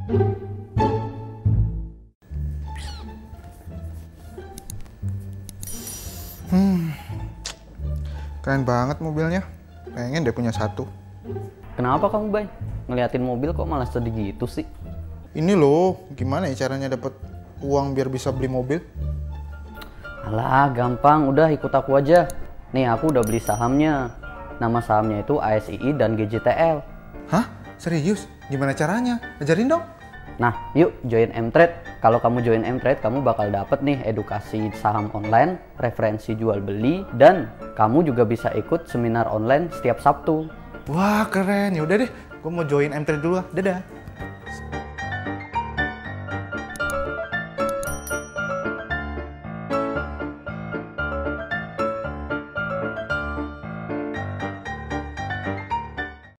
Keren banget mobilnya. Pengen deh punya satu. Kenapa kamu, Bay? Ngeliatin mobil kok malah sedih gitu sih? Ini loh, gimana ya caranya dapat uang biar bisa beli mobil? Alah, gampang. Udah ikut aku aja. Nih, aku udah beli sahamnya. Nama sahamnya itu ASII dan GJTL. Hah? Serius? Gimana caranya? Ajarin dong. Nah, yuk join M-Trade. Kalau kamu join M-Trade, kamu bakal dapet nih edukasi saham online, referensi jual beli, dan kamu juga bisa ikut seminar online setiap Sabtu. Wah, keren. Ya udah deh, gue mau join M-Trade dulu ah. Dadah.